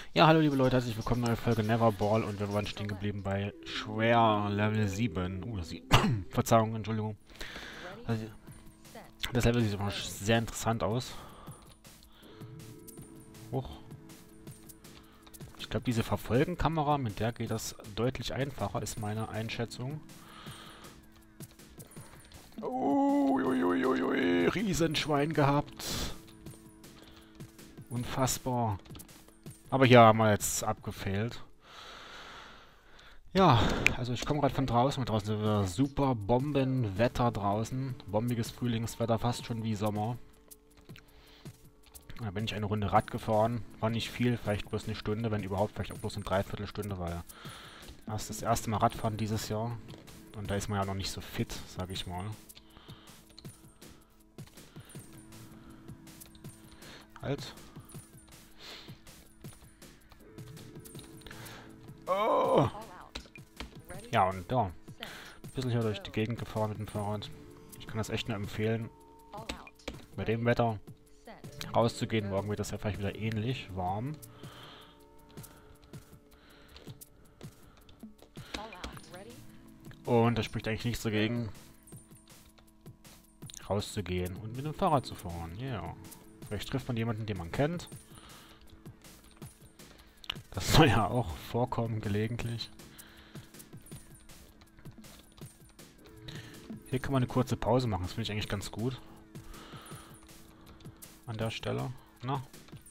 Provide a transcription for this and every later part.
Ja, hallo liebe Leute, herzlich willkommen, neue Folge Neverball und wir waren stehen geblieben bei Schwer Level 7. Verzeihung, Entschuldigung. Also, das Level sieht immer sehr interessant aus. Hoch. Ich glaube, diese Verfolgenkamera, mit der geht das deutlich einfacher, ist meine Einschätzung. Uiuiuiui, Riesenschwein gehabt. Unfassbar. Aber hier haben wir jetzt abgefailt. Ja, also ich komme gerade von draußen. Draußen ist wieder super Bombenwetter draußen. Bombiges Frühlingswetter, fast schon wie Sommer. Da bin ich eine Runde Rad gefahren. War nicht viel, vielleicht bloß eine Stunde, wenn überhaupt, vielleicht auch bloß eine Dreiviertelstunde, weil das erste Mal Radfahren dieses Jahr. Und da ist man ja noch nicht so fit, sag ich mal. Halt. Oh! Ja, und ja. Ein bisschen hier durch die Gegend gefahren mit dem Fahrrad. Ich kann das echt nur empfehlen. Bei dem Wetter rauszugehen. Morgen wird das ja vielleicht wieder ähnlich warm. Und da spricht eigentlich nichts dagegen, rauszugehen und mit dem Fahrrad zu fahren. Ja. Yeah. Vielleicht trifft man jemanden, den man kennt. Das soll ja auch vorkommen, gelegentlich. Hier kann man eine kurze Pause machen. Das finde ich eigentlich ganz gut. An der Stelle. Na?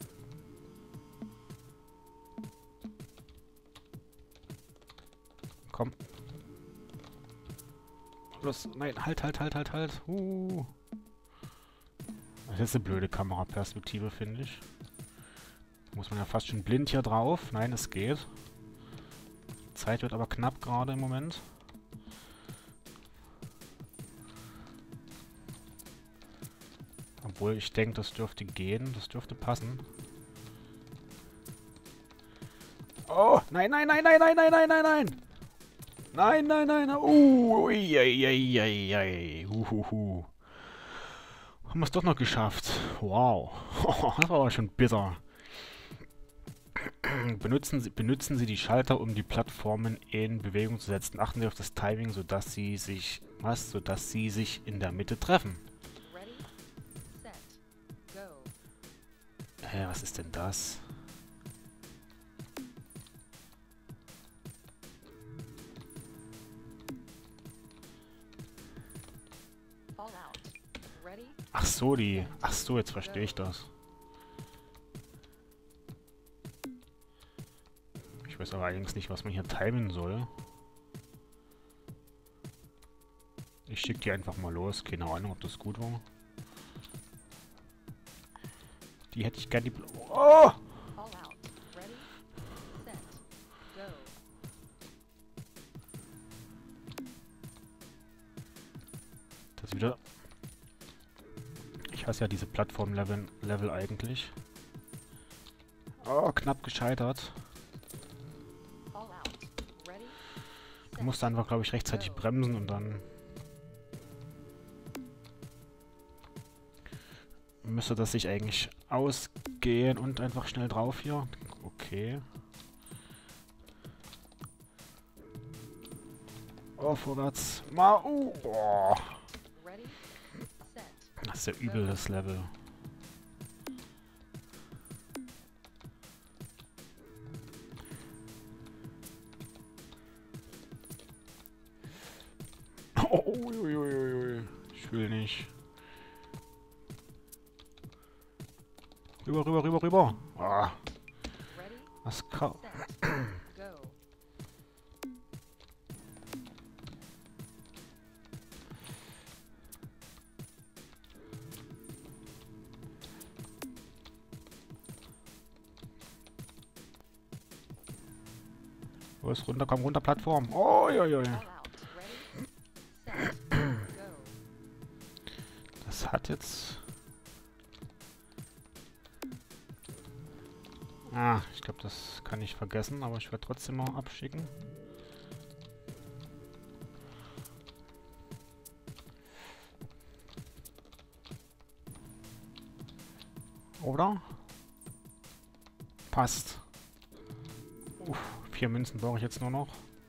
Komm. Los. Nein, halt. Das ist eine blöde Kameraperspektive, finde ich. Muss man ja fast schon blind hier drauf. Nein, es geht. Die Zeit wird aber knapp gerade im Moment. Obwohl ich denke, das dürfte gehen. Das dürfte passen. Oh, nein. Nein. Haben wir es doch noch geschafft. Wow. Das war aber schon bitter. Benutzen Sie die Schalter, um die Plattformen in Bewegung zu setzen. Achten Sie auf das Timing, sodass sie sich in der Mitte treffen. Was ist denn das? Ach so, Ach so, jetzt verstehe ich das. Ich weiß aber allerdings nicht, was man hier timen soll. Ich schicke die einfach mal los. Keine Ahnung, ob das gut war. Die hätte ich gerne... Oh! Das wieder... Ich hasse ja diese Plattform-Level eigentlich. Oh, knapp gescheitert. Ich musste einfach, glaube ich, rechtzeitig bremsen und dann... müsste das sich eigentlich ausgehen und einfach schnell drauf hier. Okay. Oh, vorwärts. Boah. Das ist ja übel, das Level. Oh, ich will nicht. Rüber. Ah. Was kann... Los, runter, komm runter, Plattform. Oh, Das hat jetzt... Ah, ich glaube, das kann ich vergessen, aber ich werde trotzdem mal abschicken. Oder? Passt. 4 Münzen brauche ich jetzt nur noch.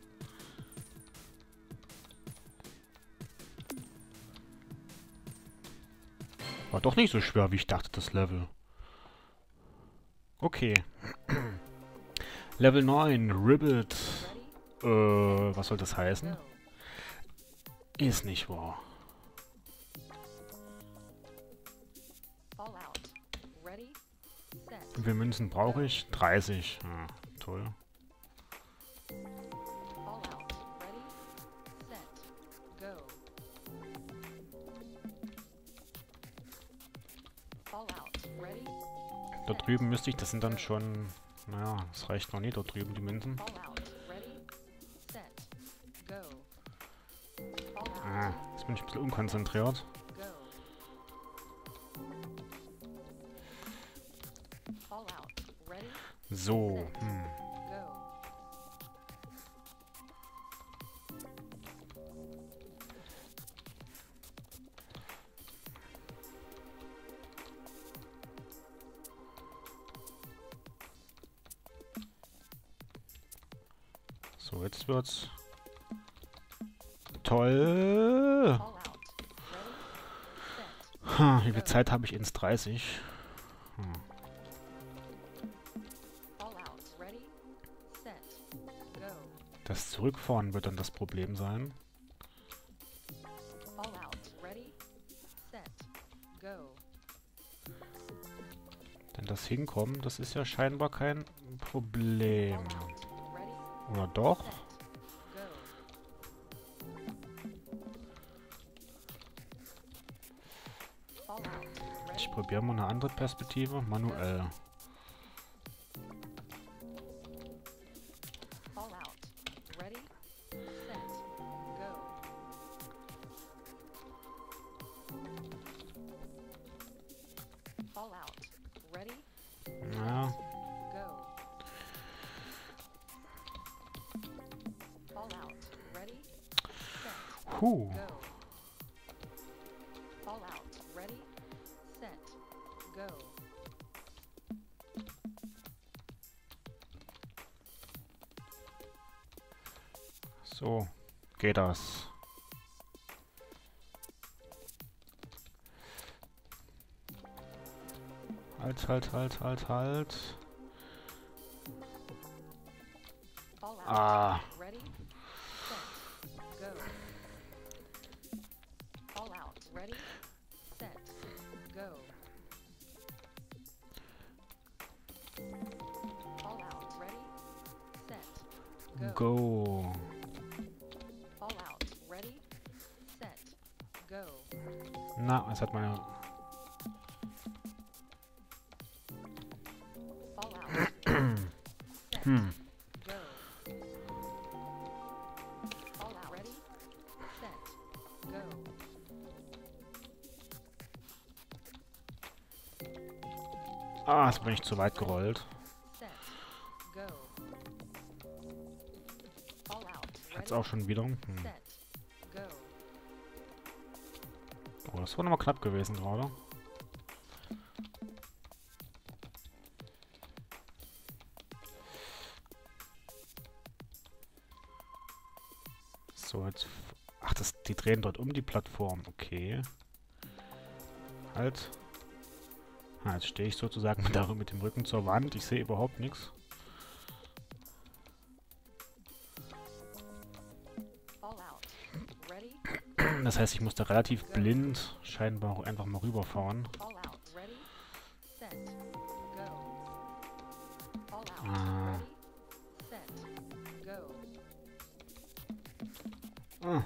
War doch nicht so schwer, wie ich dachte, das Level. Okay. Level 9, Ribbit. Was soll das heißen? Ist nicht wahr. Wie viele Münzen brauche ich? 30. Ah, toll. Da drüben müsste ich, das sind dann schon... Naja, das reicht noch nicht, da drüben die Münzen. Ah, jetzt bin ich ein bisschen unkonzentriert. So, So, jetzt wird's toll. Wie viel Zeit habe ich ins 30? Das Zurückfahren wird dann das Problem sein. Denn das Hinkommen, das ist ja scheinbar kein Problem. Oder doch? Ich probiere mal eine andere Perspektive. Manuell. Ja. Puh. So geht das. Halt. Ah. Go. Na, es hat meine... Ah, jetzt bin ich zu weit gerollt. Jetzt auch schon wieder. Oh, das war nochmal knapp gewesen gerade. So, jetzt... Ach, die drehen dort um die Plattform. Okay. Halt. Ah, jetzt stehe ich sozusagen mit dem Rücken zur Wand. Ich sehe überhaupt nichts. Das heißt, ich muss da relativ blind scheinbar auch einfach mal rüberfahren. Ah. Ah.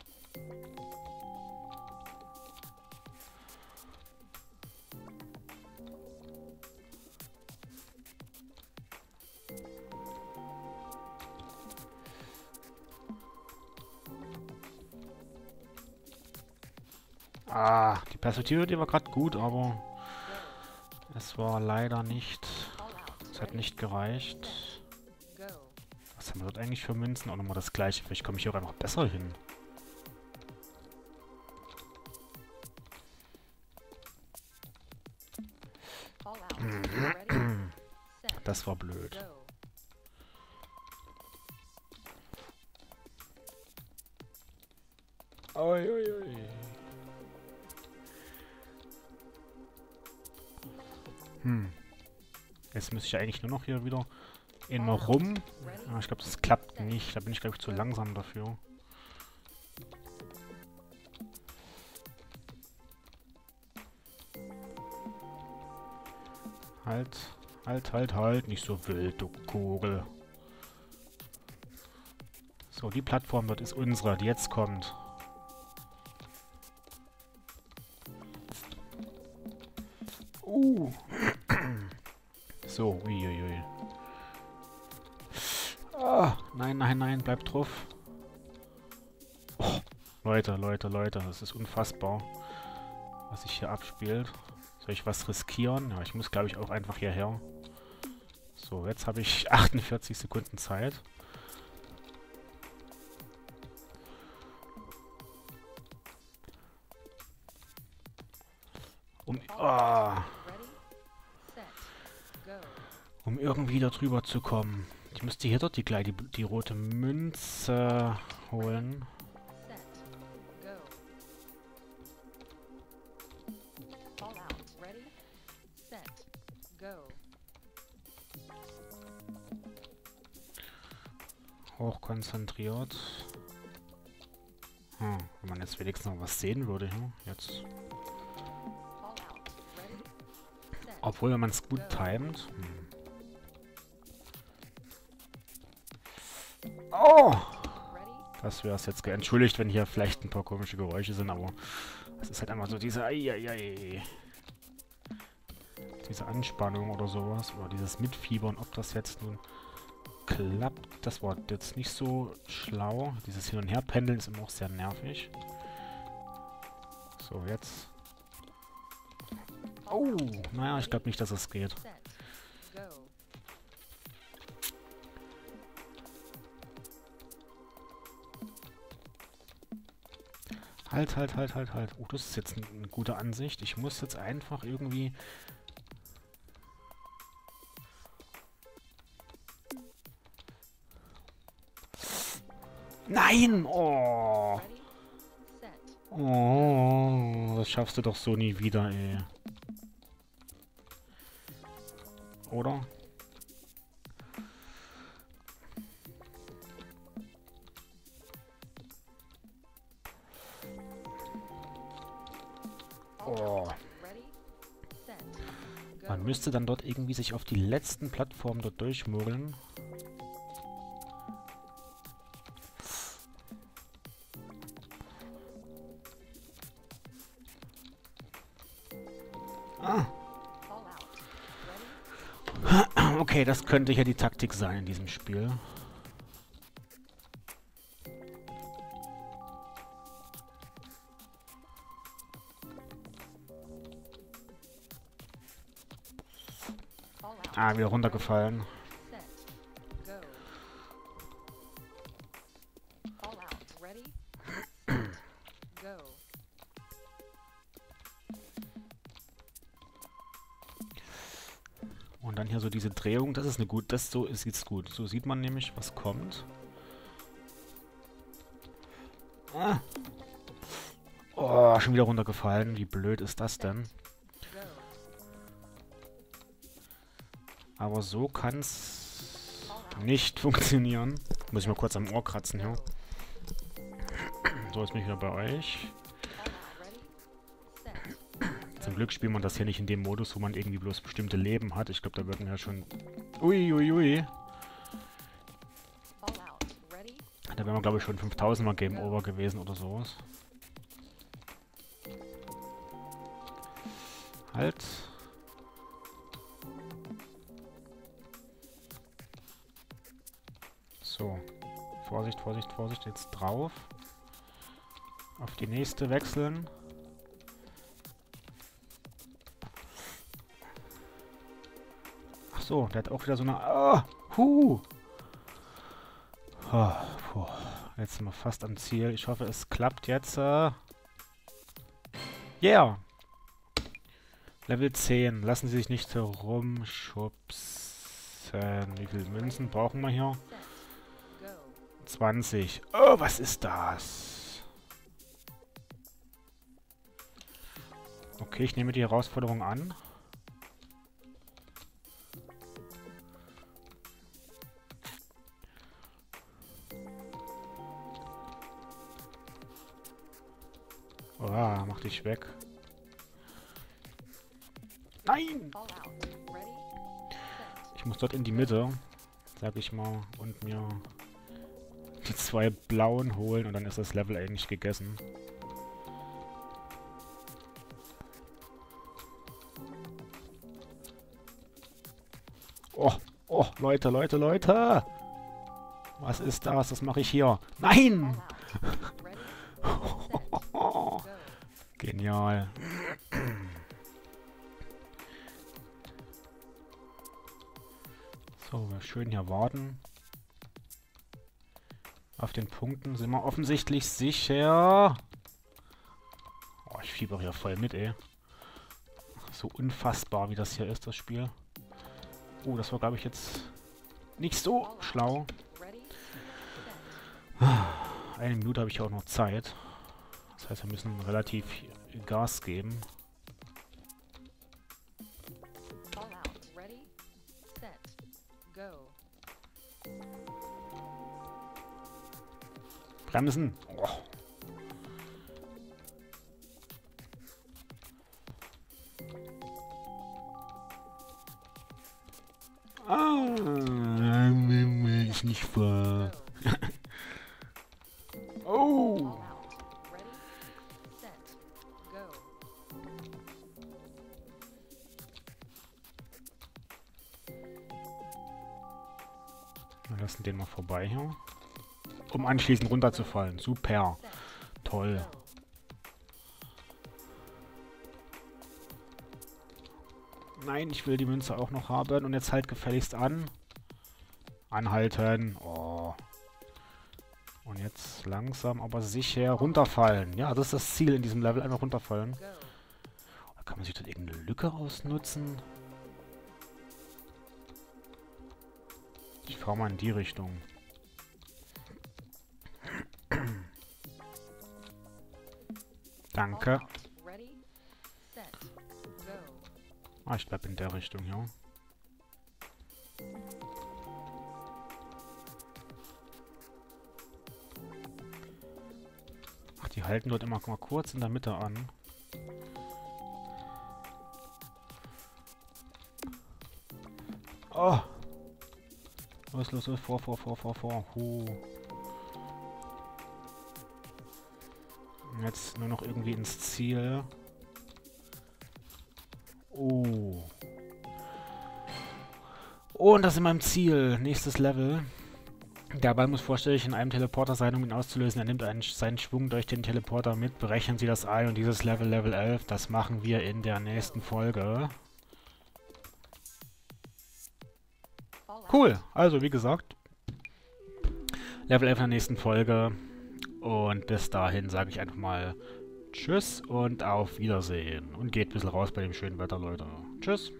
Ah, die Perspektive, die war gerade gut, aber es war leider nicht... Es hat nicht gereicht. Was haben wir dort eigentlich für Münzen? Auch nochmal das gleiche. Vielleicht komme ich hier auch einfach besser hin. Das war blöd. Oi, oi, oi. Jetzt müsste ich eigentlich nur noch hier wieder immer rum. Aber ich glaube, das klappt nicht. Da bin ich, glaube ich, zu langsam dafür. Halt, halt, halt, halt. Nicht so wild, du Kugel. So, die Plattform dort ist unsere, die jetzt kommt. So, uiuiui. Ah, nein, nein, nein, bleib drauf. Oh, Leute, Leute, Leute, das ist unfassbar, was sich hier abspielt. Soll ich was riskieren? Ja, ich muss, glaube ich, auch einfach hierher. So, jetzt habe ich 48 Sekunden Zeit. Um irgendwie da drüber zu kommen. Ich müsste hier dort die rote Münze holen. Hochkonzentriert. Wenn man jetzt wenigstens noch was sehen würde, ja? Jetzt. Obwohl, wenn man es gut timet. Oh! Das wäre es jetzt. Entschuldigt, wenn hier vielleicht ein paar komische Geräusche sind, aber es ist halt einfach so diese diese Anspannung oder sowas. Oder dieses Mitfiebern, ob das jetzt nun klappt. Das war jetzt nicht so schlau. Dieses Hin- und Her-Pendeln ist immer auch sehr nervig. So, jetzt. Oh, naja, ich glaube nicht, dass es geht. Halt, halt, halt, halt, halt. Oh, das ist jetzt eine gute Ansicht. Ich muss jetzt einfach irgendwie... Nein! Oh! Oh, das schaffst du doch so nie wieder, ey. Oder? Oh. Man müsste dann dort irgendwie sich auf die letzten Plattformen dort durchmogeln. Okay, das könnte ja die Taktik sein in diesem Spiel. Ah, wieder runtergefallen. Und dann hier so diese Drehung, das ist eine gut, das so ist jetzt gut. So sieht man nämlich, was kommt. Ah. Oh, schon wieder runtergefallen. Wie blöd ist das denn? Aber so kann es nicht funktionieren. Muss ich mal kurz am Ohr kratzen hier. So, jetzt bin ich wieder bei euch. Zum Glück spielt man das hier nicht in dem Modus, wo man irgendwie bloß bestimmte Leben hat. Ich glaube, da würden ja schon... Uiuiui. Da wären wir, glaube ich, schon 5000 Mal Game Over gewesen oder sowas. Halt. So. Vorsicht, Vorsicht, Vorsicht. Jetzt drauf. Auf die nächste wechseln. Ach so, der hat auch wieder so eine... Jetzt sind wir fast am Ziel. Ich hoffe, es klappt jetzt. Yeah! Level 10. Lassen Sie sich nicht herumschubsen. Wie viele Münzen brauchen wir hier? 20. Oh, was ist das? Okay, ich nehme die Herausforderung an. Oh, mach dich weg. Nein! Ich muss dort in die Mitte, sag ich mal, und mir die 2 blauen holen und dann ist das Level eigentlich gegessen. Oh, oh, Leute, Leute, Leute! Was ist das? Was mache ich hier? Nein! Genial. So, wir schön hier warten. Auf den Punkten sind wir offensichtlich sicher. Oh, ich fieber hier voll mit, ey. So unfassbar, wie das hier ist, das Spiel. Oh, das war, glaube ich, jetzt nicht so schlau. 1 Minute habe ich auch noch Zeit. Das heißt, wir müssen relativ Gas geben. Bremsen. Oh. Ah, ist nicht wahr. Oh. Wir lassen den mal vorbei hier. Um anschließend runterzufallen. Super. Toll. Nein, ich will die Münze auch noch haben. Und jetzt halt gefälligst an. Anhalten. Oh. Und jetzt langsam, aber sicher runterfallen. Ja, das ist das Ziel in diesem Level. Einfach runterfallen. Oder kann man sich dort irgendeine Lücke ausnutzen? Ich fahre mal in die Richtung. Danke. Ah, ich bleib in der Richtung, ja. Ach, die halten dort immer mal kurz in der Mitte an. Oh! Los, los, los, vor. Jetzt nur noch irgendwie ins Ziel. Oh. Oh, und das ist mein Ziel. Nächstes Level. Der Ball muss vorstellig in einem Teleporter sein, um ihn auszulösen. Er nimmt seinen Schwung durch den Teleporter mit. Berechnen Sie das ein und dieses Level, Level 11, das machen wir in der nächsten Folge. Cool. Also, wie gesagt, Level 11 in der nächsten Folge. Und bis dahin sage ich einfach mal Tschüss und auf Wiedersehen. Und geht ein bisschen raus bei dem schönen Wetter, Leute. Tschüss.